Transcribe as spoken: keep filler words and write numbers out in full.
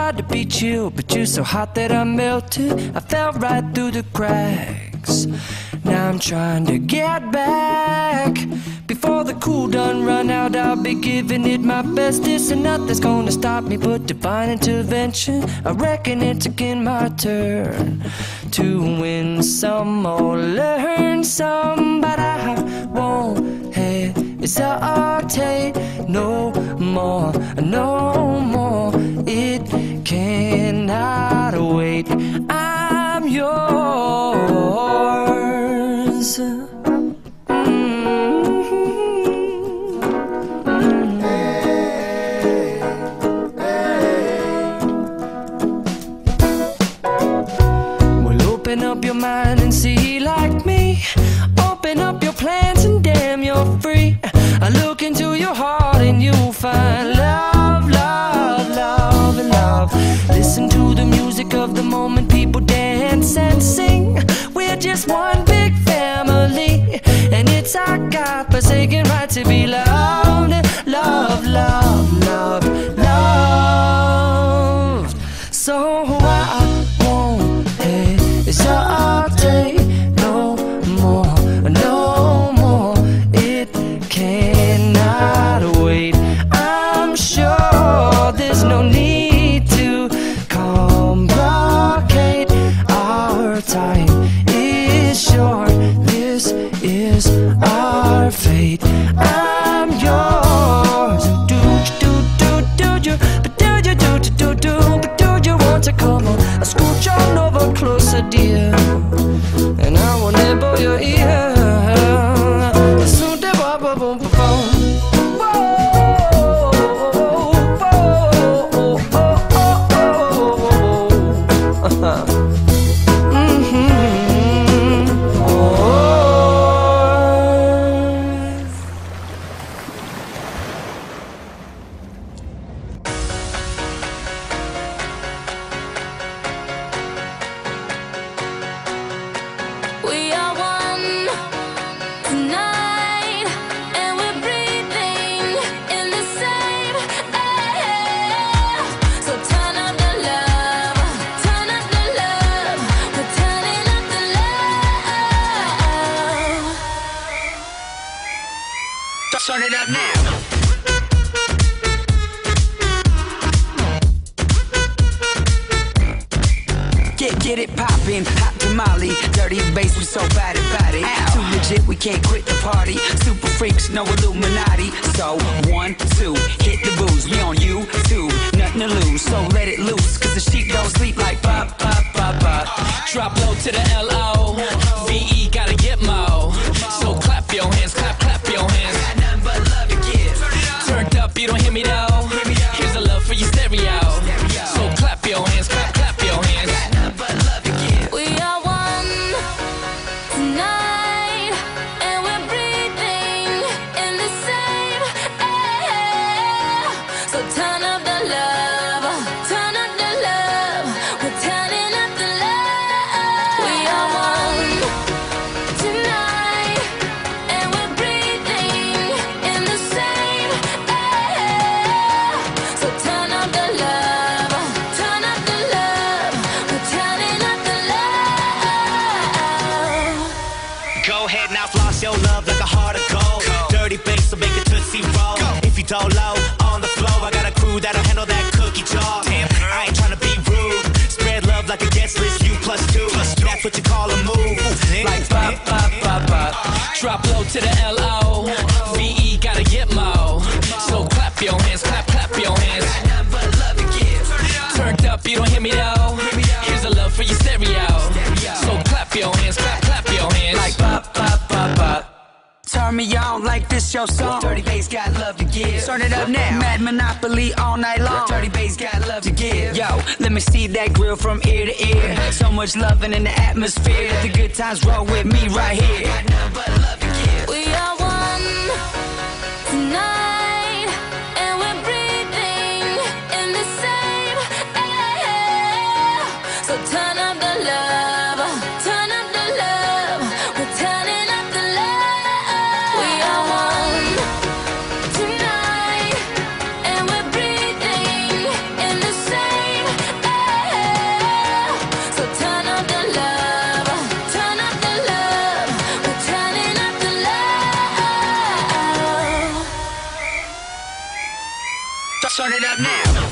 tried to be chill, but you're so hot that I melted. I fell right through the cracks. Now I'm trying to get back. Before the cool done run out, I'll be giving it my bestest, and nothing's gonna stop me but divine intervention. I reckon it's again my turn to win some or learn some, but I won't hesitate no more, no more. It cannot wait. I'm yours. Open up your mind and see like me. Open up your plans and damn, you're free. I look into your heart and you'll find love, love, love, and love. Listen to the music of the moment, people dance and sing. We're just one big family, and it's our God-forsaken right to be loved, love, love, love, loved. So I won't hesitate no more, no more. It cannot wait. I'm sure there's no need to complicate. Our time is short. This is our fate. I'm yours. Do do do do you? But do you do do do do? But do you want to come on? I scooch on over closer, dear, and I will nibble your ear. Soon the boom boom boom boom. Turn it up now. Get, get it poppin', hot tamale. Dirty bass, we so bad about it. Too legit, we can't quit the party. Super freaks, no Illuminati. So, one, two, hit the booze. We on you, two, nothing to lose. So let it loose, cause the sheep don't sleep like pop, pop, pop, pop. Drop low to the L O V E, gotta get mo. So clap your hands, clap, clap your hands. Turned up, you don't hear me though. Here's a love for your stereo. So clap your hands, clap, clap your hands. We are one tonight, and we're breathing in the same air. So turn up the love, turn up the love. We're turning up the love. We are one tonight, and we're breathing in the same air. So turn up the love, turn up the love. We're turning up the love. Go ahead now, floss your love like a heart of gold. Dirty bass, so make it tootsie roll. If you don't low on the floor, I got a crew that'll handle that cookie jar. I ain't tryna be rude. Spread love like a guest list, you plus two. That's what you call a move. Like pop, pop, pop, pop. Drop low to the L O V E, gotta get mo. So clap your hands, clap, clap your hands. Turned up, you don't hear me though. Here's a love for your stereo. So clap your hands, clap, clap your hands. Like pop, pop, pop, pop. Turn me on like this your song. Dirty bass got love to give. Turn it up now. Mad Monopoly all night long. Dirty bass got love to give. Yo, let me see that grill from ear to ear. So much loving in the atmosphere. Let the good times roll with me right here. Got nothing but love to give. We are one tonight, and we're breathing in the same air. So turn up the love, turn up the love. We're turning up the love. We are one tonight, and we're breathing in the same love. Turn up the love. We're turning up the love. Turn it up now.